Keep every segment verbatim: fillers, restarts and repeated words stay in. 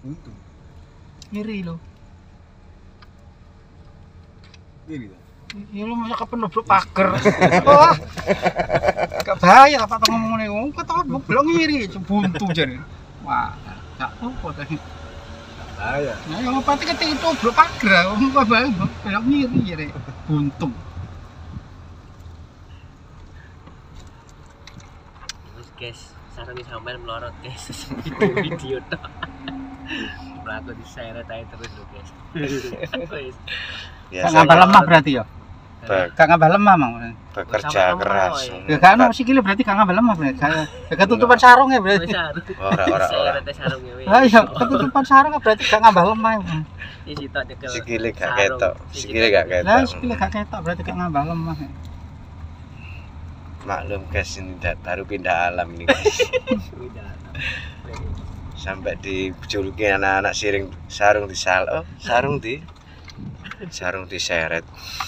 buntu. Ngiri lo. Ngiri ta. Ya lu masa kepenobrak pager. Wah. Gak bahaya apa tau ngomong ngene. Kok tau belum ngiri buntu jare. Wah, gak apa teh. Bahaya. Nah, yang pati ketik itu bro pager. Wong kok bahaya belum ngiri jare. Buntung. Terus guys, sarung sampean melorot guys. Itu video tok. Pelaku diseret aja terus lo guys. Ya, gak ngambah lemah berarti ya? Gak ngambah lemah mang. Bekerja keras. Ya kan sikile berarti gak ngambah lemah berarti. Gak ketutupan sarung ya berarti. Ora ora ora. Lah iya, ketutupan sarung berarti gak ngambah lemah. Iki sitok nyekel. Sikile gak ketok. Sikile gak ketok. Lah sikile gak ketok berarti gak ngambah lemah. Maklum guys, ini baru pindah alam ini guys. Sampai dijuluki anak-anak siring sarung disal, oh sarung di sarung diseret.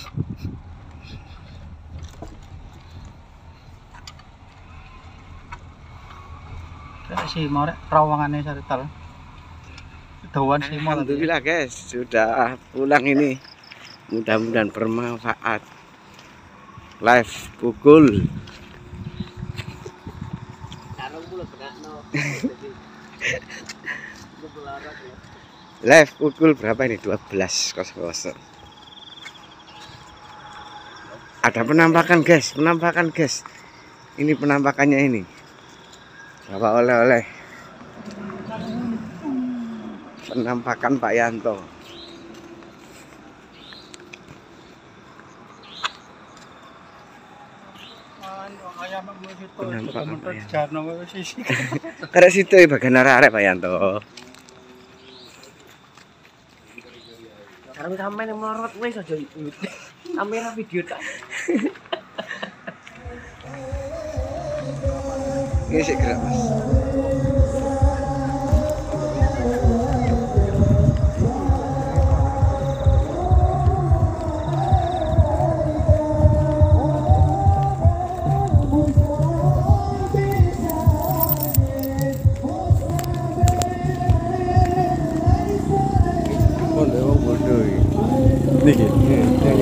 Kayak si mau rek terowongannya sarital. Dawan si mau. Alhamdulillah guys, sudah pulang ini. Mudah-mudahan bermanfaat. Live pukul live pukul berapa ini? dua belas nol nol. Ada penampakan guys, penampakan guys. Ini penampakannya ini. Bawa oleh-oleh. Penampakan Pak Yanto. Penampakan Pak Yanto. Karena situ bagian arek Pak Yanto. Sarung sampean yang melorot wis aja ikut. Kamera video tak. Ini sih gerak mas. Niki, ini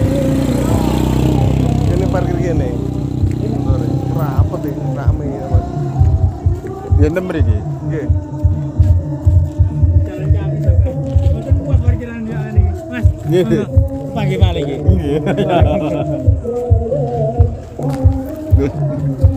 ini parkir gini. Rapet deh, rame ya mas. Dia nomor ini, oke. Jalan-jalan sampai, betul kuat parkiran dia ini, mas. Gini. Pagi balik. Iya.